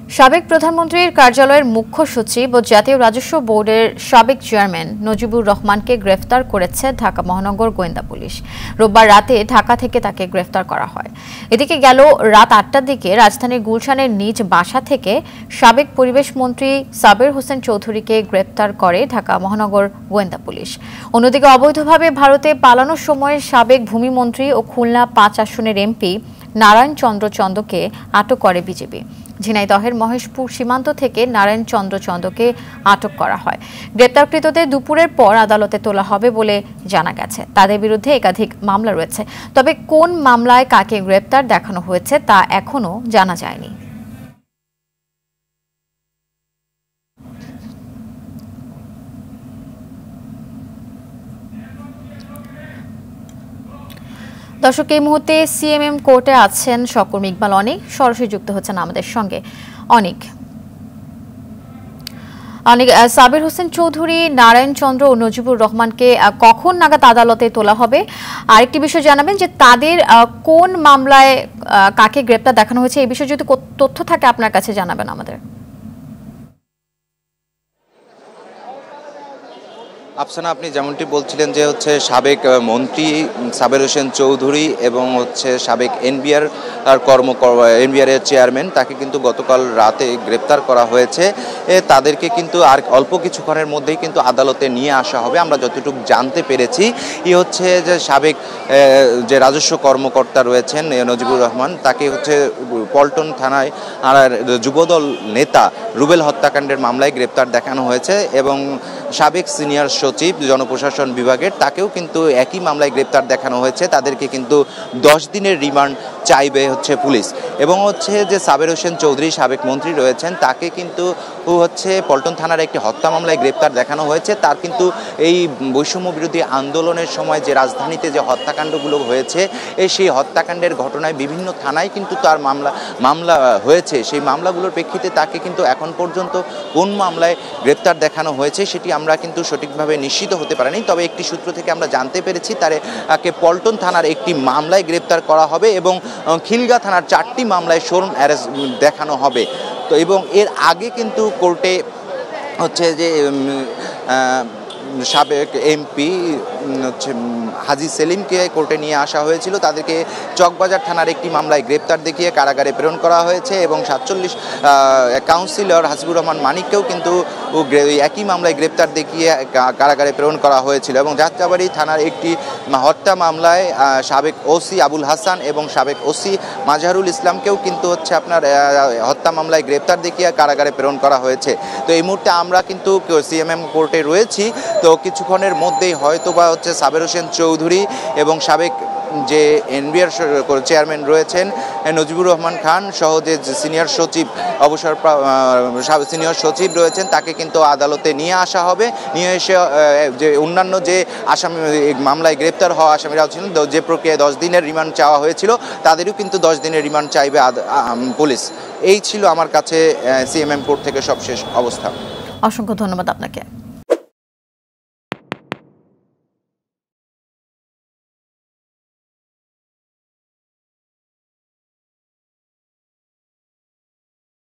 সাবেক প্রধানমন্ত্রীর কার্যালয়ের মুখ্য সচিব ও জাতীয় রাজস্ব বোর্ডের সাবেক চেয়ারম্যান নজিবুর রহমানকে গ্রেফতার করেছে ঢাকা মহানগর গোয়েন্দা পুলিশ। রোববার রাতে ঢাকা থেকে তাকে গ্রেফতার করা হয়। এদিকে গেল রাত ৮টার দিকে রাজধানীর গুলশানের নিজ বাসা থেকে সাবেক পরিবেশ মন্ত্রী সাবের হোসেন চৌধুরীকে গ্রেফতার করে ঢাকা মহানগর গোয়েন্দা পুলিশ। অন্যদিকে অবৈধভাবে ভারতে পালানোর সময় সাবেক ভূমিমন্ত্রী ও খুলনা ৫ আসনের এমপি নারায়ণ চন্দ্র চন্দকে আটক করে বিজেপি। ঝিনাইদহের মহেশপুর সীমান্ত থেকে নারায়ণ চন্দ্র চন্দকে আটক করা হয়। গ্রেপ্তারকৃতদের দুপুরের পর আদালতে তোলা হবে বলে জানা গেছে। তাদের বিরুদ্ধে একাধিক মামলা রয়েছে, তবে কোন মামলায় কাকে গ্রেপ্তার দেখানো হয়েছে তা এখনো জানা যায়নি। দর্শক, এই মুহূর্তে সিএমএম কোর্টে আছেন সহকর্মী ইকবাল অনিক, সরাসরি যুক্ত হচ্ছেন আমাদের সঙ্গে। অনিক, সাবির হোসেন চৌধুরী, নারায়ণ চন্দ্র ও নজিবুর রহমানকে কখন নাগাদ আদালতে তোলা হবে? আরেকটি বিষয় জানাবেন যে তাদের কোন মামলায় কাকে গ্রেপ্তার দেখানো হয়েছে, এই বিষয়ে যদি তথ্য থাকে আপনার কাছে জানাবেন আমাদের। আফসানা, আপনি যেমনটি বলছিলেন যে সাবেক মন্ত্রী সাবের হোসেন চৌধুরী এবং সাবেক এনবিআরের চেয়ারম্যান, তাকে কিন্তু গতকাল রাতে গ্রেপ্তার করা হয়েছে। তাদেরকে কিন্তু আর অল্প কিছুক্ষণের মধ্যেই কিন্তু আদালতে নিয়ে আসা হবে। আমরা যতটুকু জানতে পেরেছি যে সাবেক যে রাজস্ব কর্মকর্তা রয়েছেন নজিবুর রহমান, তাকে পল্টন থানায় যুবদল নেতা রুবেল হত্যাকাণ্ডের মামলায় গ্রেপ্তার দেখানো হয়েছে এবং সাবেক সিনিয়র সচিব জনপ্রশাসন বিভাগের, তাকেও কিন্তু একই মামলায় গ্রেপ্তার দেখানো হয়েছে। তাদেরকে কিন্তু 10 দিনের রিমান্ড চাইবে পুলিশ। এবং যে সাবের হোসেন চৌধুরী সাবেক মন্ত্রী রয়েছেন, তাকে কিন্তু পল্টন থানার একটি হত্যা মামলায় গ্রেপ্তার দেখানো হয়েছে। তার কিন্তু এই বৈষম্য বিরোধী আন্দোলনের সময় যে রাজধানীতে যে হত্যাকাণ্ডগুলো হয়েছে, সেই হত্যাকাণ্ডের ঘটনায় বিভিন্ন থানায় কিন্তু তার মামলা হয়েছে। সেই মামলাগুলোর প্রেক্ষিতে তাকে কিন্তু এখন পর্যন্ত কোন মামলায় গ্রেপ্তার দেখানো হয়েছে সেটি আমরা কিন্তু সঠিকভাবে নিশ্চিত হতে পারিনি। তবে একটি সূত্র থেকে আমরা জানতে পেরেছি তাকে পল্টন থানার একটি মামলায় গ্রেপ্তার করা হবে এবং খিলগা থানার 4টি মামলায় শোরুম অ্যারেস্ট দেখানো হবে। তো এবং এর আগে কিন্তু কোর্টে যে সাবেক এমপি হাজি সেলিমকে কোর্টে নিয়ে আসা হয়েছিল। তাদেরকে চকবাজার থানার একটি মামলায় গ্রেপ্তার দেখিয়ে কারাগারে প্রেরণ করা হয়েছে এবং 47 কাউন্সিলর হাসিবুর রহমান মানিককেও কিন্তু একই মামলায় গ্রেপ্তার দেখিয়ে কারাগারে প্রেরণ করা হয়েছিল। এবং যাত্রাবাড়ি থানার একটি হত্যা মামলায় সাবেক ওসি আবুল হাসান এবং সাবেক ওসি মাজহারুল ইসলামকেও কিন্তু আপনার হত্যা মামলায় গ্রেপ্তার দেখিয়ে কারাগারে প্রেরণ করা হয়েছে। তো এই মুহূর্তে আমরা কিন্তু সিএমএম কোর্টে রয়েছি। তো কিছুক্ষণের মধ্যেই হয়তোবা সাবের হোসেন চৌধুরী এবং সাবেক যে এনবিআর চেয়ারম্যান রয়েছেন নজিবুর রহমান খান সহ যে সিনিয়র সচিব সিনিয়র সচিব রয়েছেন, তাকে কিন্তু আদালতে নিয়ে আসা হবে। নিয়ে এসে যে অন্যান্য যে আসামি মামলায় গ্রেপ্তার হওয়া আসামিরাও ছিলেন, যে প্রক্রিয়ায় 10 দিনের রিমান্ড চাওয়া হয়েছিল, তাদেরও কিন্তু 10 দিনের রিমান্ড চাইবে পুলিশ। এই ছিল আমার কাছে সিএমএম কোর্ট থেকে সবশেষ অবস্থা। অসংখ্য ধন্যবাদ আপনাকে।